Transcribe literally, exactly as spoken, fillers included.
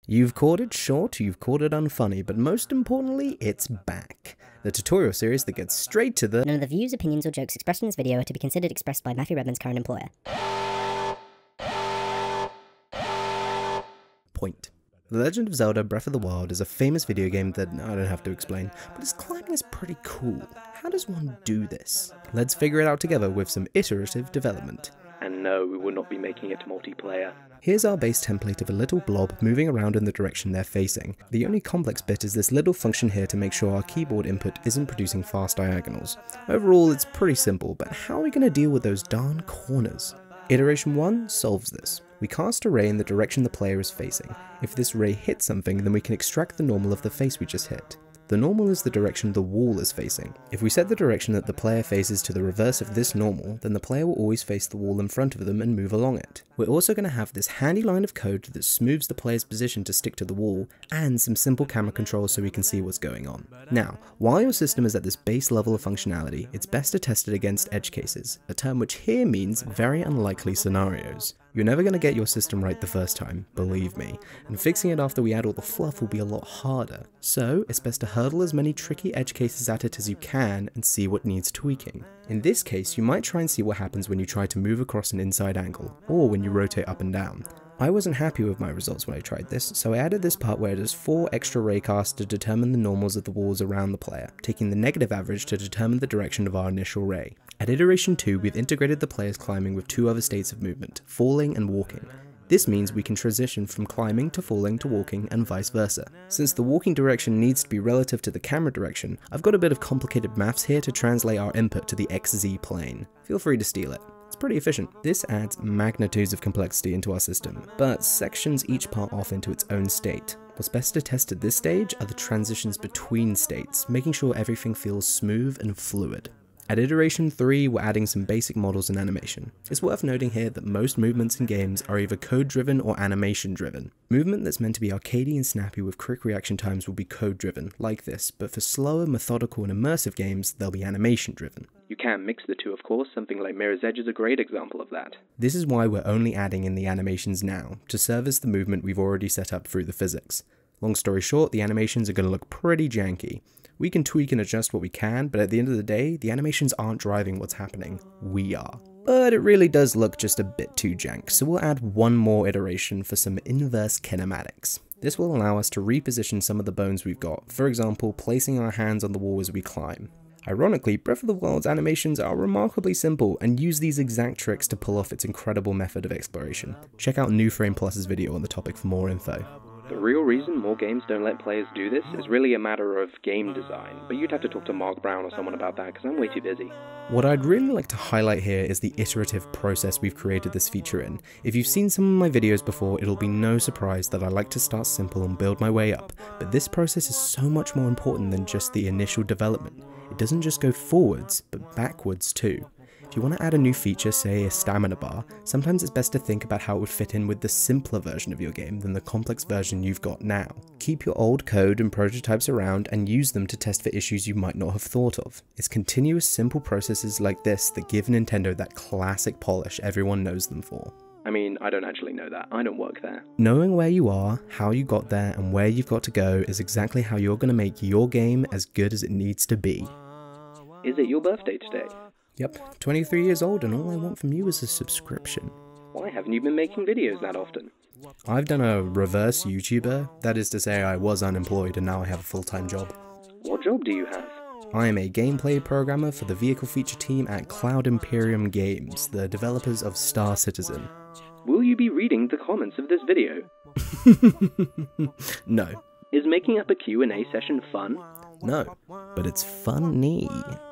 You've called it short, you've called it unfunny, but most importantly, it's back. The tutorial series that gets straight to the— None of the views, opinions, or jokes expressed in this video are to be considered expressed by Matthew Redman's current employer. point. The Legend of Zelda Breath of the Wild is a famous video game that I don't have to explain, but its climbing is pretty cool. How does one do this? Let's figure it out together with some iterative development. And no, we will not be making it multiplayer. Here's our base template of a little blob moving around in the direction they're facing. The only complex bit is this little function here to make sure our keyboard input isn't producing fast diagonals. Overall, it's pretty simple, but how are we going to deal with those darn corners? Iteration one solves this. We cast a ray in the direction the player is facing. If this ray hits something, then we can extract the normal of the face we just hit. The normal is the direction the wall is facing. If we set the direction that the player faces to the reverse of this normal, then the player will always face the wall in front of them and move along it. We're also going to have this handy line of code that smooths the player's position to stick to the wall, and some simple camera controls so we can see what's going on. Now, while your system is at this base level of functionality, it's best to test it against edge cases, a term which here means very unlikely scenarios. You're never going to get your system right the first time, believe me, and fixing it after we add all the fluff will be a lot harder. So, it's best to hurdle as many tricky edge cases at it as you can and see what needs tweaking. In this case, you might try and see what happens when you try to move across an inside angle, or when you rotate up and down. I wasn't happy with my results when I tried this, so I added this part where it does four extra raycasts to determine the normals of the walls around the player, taking the negative average to determine the direction of our initial ray. At iteration two, we've integrated the player's climbing with two other states of movement, falling and walking. This means we can transition from climbing to falling to walking and vice versa. Since the walking direction needs to be relative to the camera direction, I've got a bit of complicated maths here to translate our input to the X Z plane. Feel free to steal it. It's pretty efficient. This adds magnitudes of complexity into our system, but sections each part off into its own state. What's best to test at this stage are the transitions between states, making sure everything feels smooth and fluid. At iteration three, we're adding some basic models and animation. It's worth noting here that most movements in games are either code-driven or animation-driven. Movement that's meant to be arcadey and snappy with quick reaction times will be code-driven, like this, but for slower, methodical and immersive games, they'll be animation-driven. You can mix the two, of course. Something like Mirror's Edge is a great example of that. This is why we're only adding in the animations now, to service the movement we've already set up through the physics. Long story short, the animations are going to look pretty janky. We can tweak and adjust what we can, but at the end of the day, the animations aren't driving what's happening, we are. But it really does look just a bit too jank, so we'll add one more iteration for some inverse kinematics. This will allow us to reposition some of the bones we've got, for example, placing our hands on the wall as we climb. Ironically, Breath of the Wild's animations are remarkably simple and use these exact tricks to pull off its incredible method of exploration. Check out New Frame Plus's video on the topic for more info. The real reason more games don't let players do this is really a matter of game design, but you'd have to talk to Mark Brown or someone about that because I'm way too busy. What I'd really like to highlight here is the iterative process we've created this feature in. If you've seen some of my videos before, it'll be no surprise that I like to start simple and build my way up, but this process is so much more important than just the initial development. It doesn't just go forwards, but backwards too. If you want to add a new feature, say a stamina bar, sometimes it's best to think about how it would fit in with the simpler version of your game than the complex version you've got now. Keep your old code and prototypes around and use them to test for issues you might not have thought of. It's continuous simple processes like this that give Nintendo that classic polish everyone knows them for. I mean, I don't actually know that. I don't work there. Knowing where you are, how you got there, and where you've got to go is exactly how you're going to make your game as good as it needs to be. Is it your birthday today? Yep, twenty-three years old, and all I want from you is a subscription. Why haven't you been making videos that often? I've done a reverse YouTuber, that is to say I was unemployed and now I have a full-time job. What job do you have? I am a gameplay programmer for the vehicle feature team at Cloud Imperium Games, the developers of Star Citizen. Will you be reading the comments of this video? No. Is making up a Q and A session fun? No, but it's funny.